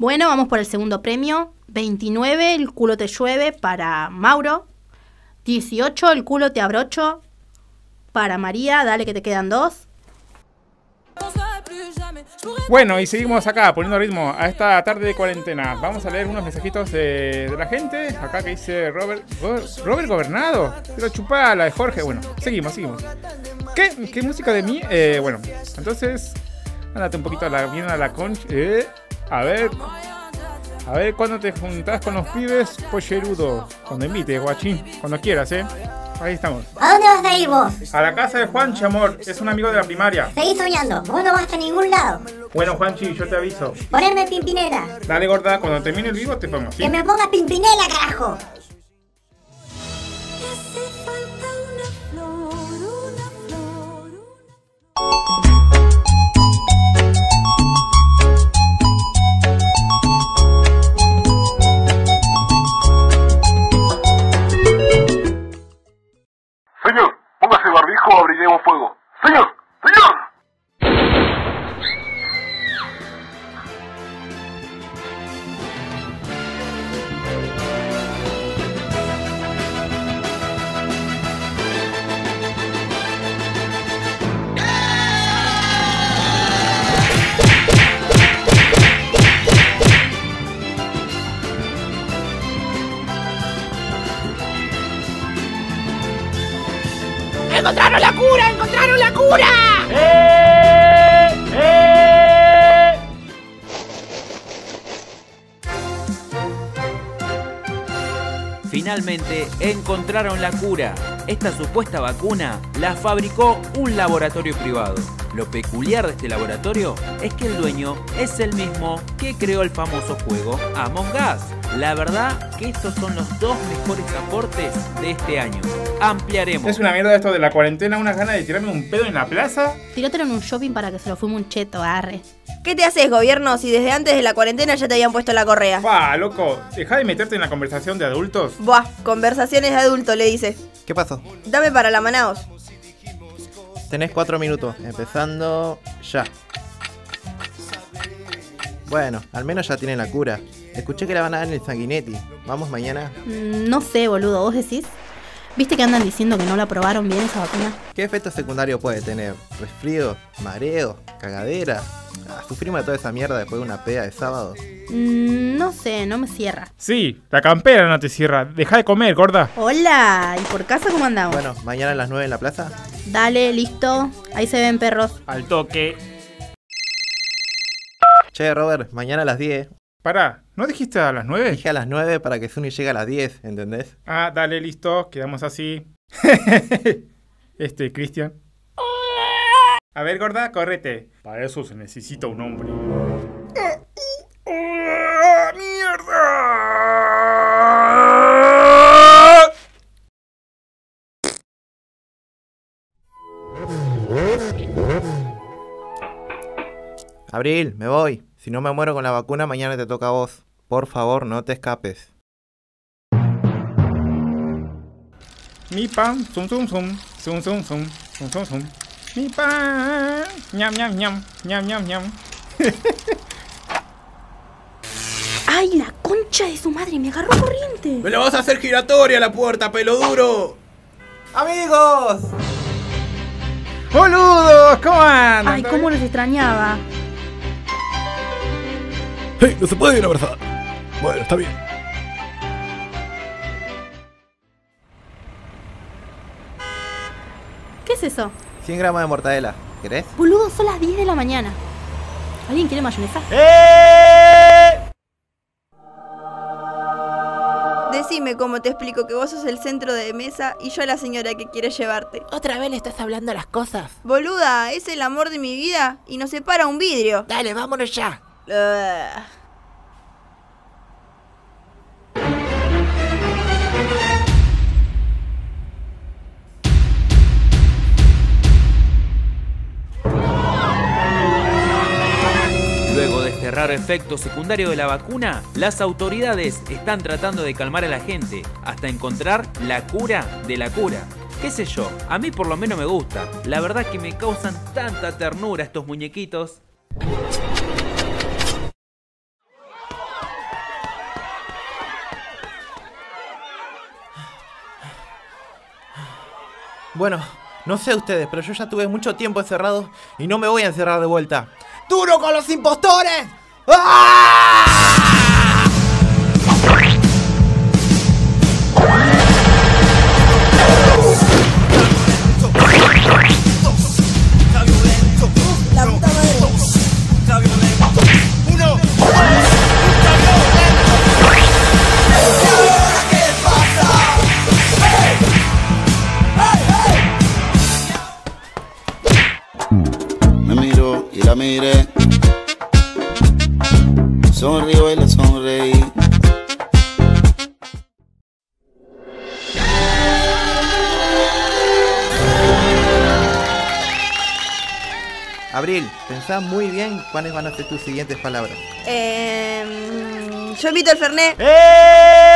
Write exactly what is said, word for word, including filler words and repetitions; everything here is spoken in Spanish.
Bueno, vamos por el segundo premio. veintinueve, el culo te llueve para Mauro. dieciocho, el culo te abrocho para María. Dale que te quedan dos. Bueno, y seguimos acá poniendo ritmo a esta tarde de cuarentena. Vamos a leer unos mensajitos de, de la gente. Acá que dice Robert Go, Robert Gobernado. Pero chupá la de Jorge. Bueno, seguimos, seguimos. ¿Qué, qué música de mí? Eh, bueno, entonces ándate un poquito a la, bien a la concha. Eh, a ver. A ver, ¿cuándo te juntás con los pibes? Pollerudo. Cuando invites, guachín. Cuando quieras, eh. Ahí estamos. ¿A dónde vas a ir vos? A la casa de Juanchi, amor. Es un amigo de la primaria. Seguís soñando, vos no vas a ningún lado. Bueno, Juanchi, yo te aviso. Ponerme Pimpinela. Dale, gorda, cuando termine el vivo te pongo, ¿sí? Que me pongas Pimpinela, carajo. Señor, póngase barbijo o abriremos fuego. Señor, señor. ¡Encontraron la cura! ¡Encontraron la cura! ¡Eh! ¡Eh! Finalmente encontraron la cura. Esta supuesta vacuna la fabricó un laboratorio privado. Lo peculiar de este laboratorio es que el dueño es el mismo que creó el famoso juego Among Us. La verdad que estos son los dos mejores aportes de este año. Ampliaremos. Es una mierda esto de la cuarentena, unas ganas de tirarme un pedo en la plaza. Tirátelo en un shopping para que se lo fume un cheto, arre. ¿Qué te haces, gobierno, si desde antes de la cuarentena ya te habían puesto la correa? Pa, loco, deja de meterte en la conversación de adultos. Buah, conversaciones de adulto, le dice. ¿Qué pasó? Dame para la Manaos. Tenés cuatro minutos, empezando ya. Bueno, al menos ya tienen la cura. Escuché que la van a dar en el Sanguinetti. ¿Vamos mañana? Mm, no sé, boludo, ¿vos decís? ¿Viste que andan diciendo que no la probaron bien esa vacuna? ¿Qué efecto secundario puede tener? ¿Resfrío? ¿Mareo? ¿Cagadera? Ah, sufrimos de toda esa mierda después de una peda de sábado. Mm, no sé, no me cierra. Sí, la campera no te cierra. Deja de comer, gorda. Hola, ¿y por casa cómo andamos? Bueno, mañana a las nueve en la plaza. Dale, listo. Ahí se ven perros. Al toque. Che, Robert, mañana a las diez. Pará, ¿no dijiste a las nueve? Dije a las nueve para que Zuni llegue a las diez, ¿entendés? Ah, dale, listo, quedamos así. Este, Cristian. A ver, gorda, córrete. Para eso se necesita un hombre. ¡Mierda! Abril, me voy. Si no me muero con la vacuna, mañana te toca a vos. Por favor, no te escapes. Mi pan, zum zum zum, zum zum zum, zum zum zum. Mi pan, ñam ñam ñam, ñam ñam ñam. ¡Ay, la concha de su madre! ¡Me agarró corriente! ¡Me la vas a hacer giratoria la puerta, pelo duro! ¡Amigos! ¡Boludos! ¿Cómo andan? ¡Ay, cómo los extrañaba! ¡Hey! ¡No se puede ir abrazar! Bueno, está bien. ¿Qué es eso? cien gramos de mortadela. ¿Querés? Boludo, son las diez de la mañana. ¿Alguien quiere mayonesa? ¡Eh! Decime cómo te explico que vos sos el centro de mesa y yo la señora que quiere llevarte. ¿Otra vez le estás hablando las cosas? Boluda, es el amor de mi vida y nos separa un vidrio. Dale, vámonos ya. Ugh. Luego de este raro efecto secundario de la vacuna, las autoridades están tratando de calmar a la gente hasta encontrar la cura de la cura. Qué sé yo, a mí por lo menos me gusta. La verdad que me causan tanta ternura estos muñequitos. Bueno, no sé ustedes, pero yo ya tuve mucho tiempo encerrado y no me voy a encerrar de vuelta. ¡Duro con los impostores! ¡Ah! La puta madre. Uno. Me miró y la miré, sonrió y le sonreí. Abril, pensá muy bien cuáles van a ser tus siguientes palabras. Eh, yo invito al Fernet. ¡Eh!